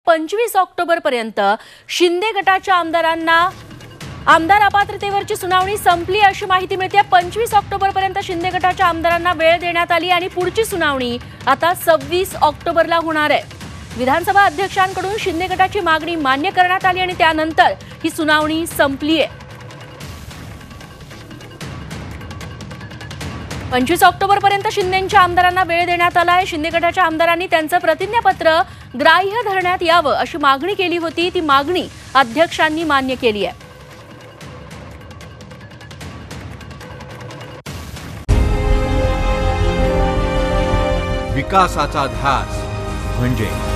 25 October पर्यंत शिंदे गटाच्या आमदार अपात्रतेवरची सुनावणी संपली अशी माहिती मिळते। 25 ऑक्टोबर पर्यंत शिंदे गटाच्या आमदारांना वेळ देण्यात आली आणि पुढची सुनावणी आता 26 ऑक्टोबरला होणार आहे। विधानसभा अध्यक्षांकडून शिंदे गटाची मागणी मान्य करण्यात आली आणि त्यानंतर ही सुनावणी संपली आहे। 25 ऑक्टोबर पर्यंत शिंदेच्या आमदारांना वेळ देण्यात आला आहे। शिंदे गटाच्या आमदारांनी त्यांचं प्रतिज्ञापत्र ग्राह्य धरण्यात यावं अशी मागणी केली होती, ती मागणी अध्यक्षांनी मान्य केली आहे। विकासाचा ध्यास म्हणजे